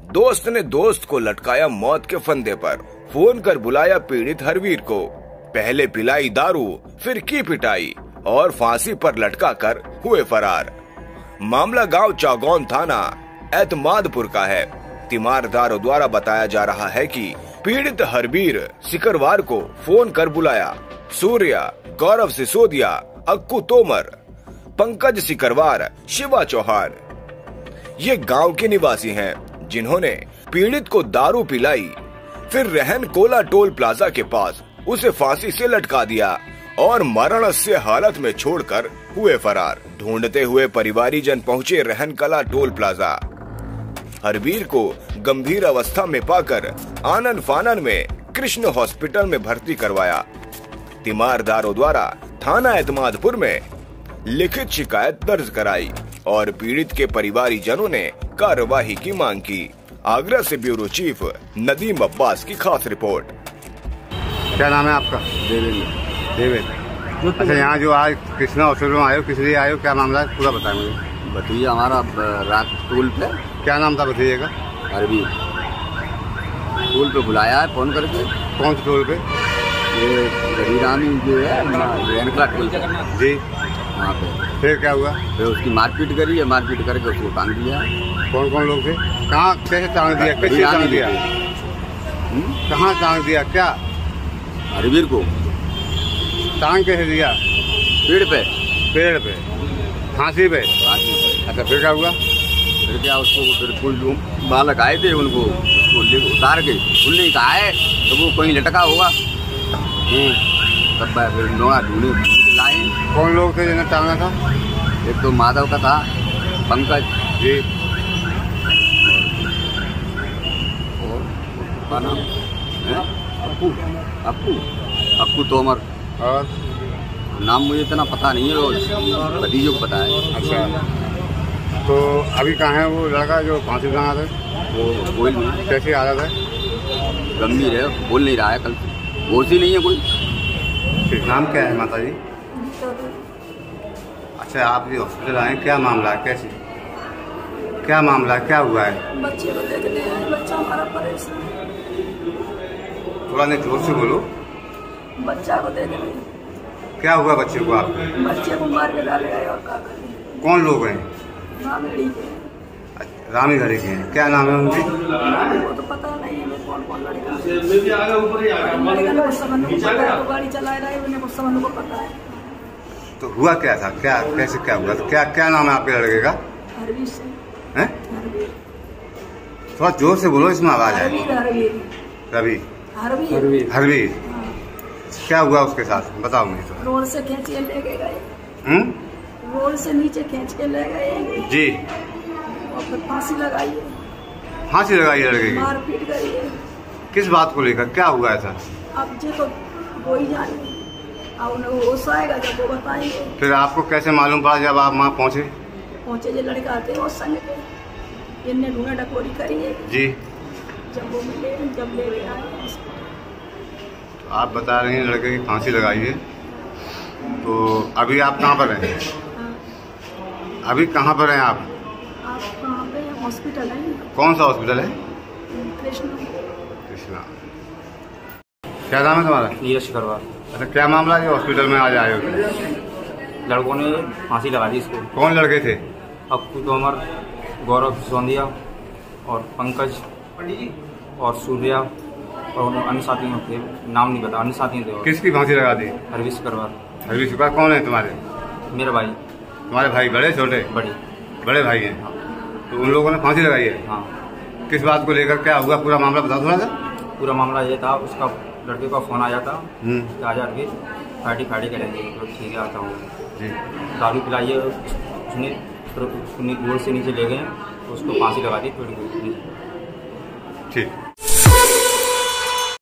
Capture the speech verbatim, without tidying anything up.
दोस्त ने दोस्त को लटकाया मौत के फंदे पर। फोन कर बुलाया पीड़ित हरवीर को। पहले पिलाई दारू, फिर की पिटाई और फांसी पर लटका कर हुए फरार। मामला गांव चौगौन थाना एतमादपुर का है। तीमारदारों द्वारा बताया जा रहा है कि पीड़ित हरवीर सिकरवार को फोन कर बुलाया। सूर्या, गौरव सिसोदिया, अक्कू तोमर, पंकज सिकरवार, शिवा चौहान ये गांव के निवासी हैं, जिन्होंने पीड़ित को दारू पिलाई, फिर रहन कोला टोल प्लाजा के पास उसे फांसी से लटका दिया और मरणस्य हालत में छोड़कर हुए फरार। ढूंढते हुए परिवारीजन पहुंचे रहन कला टोल प्लाजा। हरवीर को गंभीर अवस्था में पाकर आनन फानन में कृष्ण हॉस्पिटल में भर्ती करवाया। तीमारदारों द्वारा थाना एतमादपुर में लिखित शिकायत दर्ज कराई और पीड़ित के परिवारीजनों ने कार्यवाही की मांग की। आगरा से ब्यूरो चीफ नदीम अब्बास की खास रिपोर्ट। क्या नाम है आपका? देवेंद्र। देवेंद्र। अच्छा, यहाँ जो आज कृष्णा हॉस्पिटल में आए हो, किस लिए आए हो, क्या मामला है, पूरा बताएं मुझे। भतीजा हमारा रात टोल पे। क्या नाम था भतीजे का? हरवीर। टोल पे बुलाया है फोन करके। कौन से टोल पे? ये गरीरामी जो है रेनकला टोल पे जी, वहाँ पे। फिर क्या हुआ? फिर उसकी मारपीट करी है, मारपीट करके उसको टांग दिया। कौन कौन लोग थे? कहाँ, कैसे टांग दिया, कैसे टांग दिया, कहाँ टांग दिया, क्या? हरवीर को टांग कैसे दिया? पेड़ पे। पेड़ पे, फांसी पे? अच्छा, फिर क्या हुआ? फिर क्या, उसको फिर कुल बालक आए थे, उनको उसको ले उतार के उनने कहा है तो वो कहीं लटका होगा। तब फिर नोआ ढूंढे लाए। कौन लोग थे जिन्हें टांगा था? एक तो माधव का था, पंकज जी, और क्या नाम है? अक्कू अक्कू अक्कू तोमर। और नाम मुझे इतना पता नहीं है, भतीजों को पता है। अच्छा, तो अभी कहाँ है वो लड़का जो फांसी टांगा था? वो बोल नहीं, कैसी हालत है? गंभीर है, बोल नहीं रहा है, कल होश ही नहीं है कोई। नाम क्या है माता जी? अच्छा, आप ये हॉस्पिटल आए, क्या मामला है, कैसे, क्या मामला है, क्या हुआ है? बच्चे को देखने आए, बच्चा हमारा परेशान। थोड़ा नहीं जोर से बोलो। बच्चा को देखने। क्या हुआ बच्चे को? आप बच्चे को मार के डाले गए और क्या करें? कौन लोग हैं? रामीगढ़ी के। रामीगढ़ी के हैं। क्या नाम है उनके? वो तो पता नहीं है कौन कौन लड़का लड़का को समझ को पता है, गाड़ी चला रहा है, उन्हें कुछ समझ को पता है। तो हुआ क्या था, क्या कैसे क्या हुआ था, क्या क्या नाम है आपके लड़के का? हरवीर से। हैं? हरवीर। थोड़ा जोर से बोलो, इसमें आवाज है। हरवीर हरवीर रवि हरवीर हरवीर। क्या हुआ उसके साथ, बताओ मुझे तो। रोड से खींच के ले के गए। हम्म? रोड से नीचे खींच के ले गए जी, और फिर फांसी लगाई है, फांसी लगाई है लड़के की? मारपीट करी है। किस बात को लेकर, क्या हुआ था? अब जो तो वो ही जाने, अब उन्हें होश आएगा जब वो बताएंगे। फिर आपको कैसे मालूम पड़ा जब आप वहाँ पहुँचे? पहुंचे जो लड़का आते हैं वो संग के, इनने ढूंढा डकोरी करी है जी, जब वो मिले, जब ले गए आए हॉस्पिटल। तो आप बता रहे हैं लड़के की फांसी लगाई है, तो अभी आप कहाँ पर हैं? हाँ। अभी कहाँ पर हैं आप? आप कहाँ पे? हॉस्पिटल है। कौन सा हॉस्पिटल है? कृष्णा। कृष्णा। क्या नाम है तुम्हारा? नीरज सिकरवार। अच्छा, क्या मामला है हॉस्पिटल में आज आए हो? लड़कों ने फांसी लगा दी इसको। कौन लड़के थे? अक्कू तोमर, गौरव सिसोदिया और पंकज और सूर्या और अन्य साथियों के नाम नहीं पता, अन्य साथी थे। किसकी फांसी लगा दी? हरवीर सिकरवार। हरवीर सिकरवार कौन है तुम्हारे? मेरा भाई। तुम्हारे भाई बड़े छोटे? बड़े बड़े भाई हैं। तो उन लोगों ने फांसी लगाई है? हाँ। किस बात को लेकर, क्या हुआ, पूरा मामला बता थोड़ा सा। पूरा मामला ये था, उसका लड़के का फोन आया था हम्म। आ जाके पार्टी फाड़ी करेंगे, तो ठीक है आता हूँ जी। दारू पिलाइए उसने, फिर रोड से नीचे ले गए, तो उसको फांसी लगा दी थोड़ी।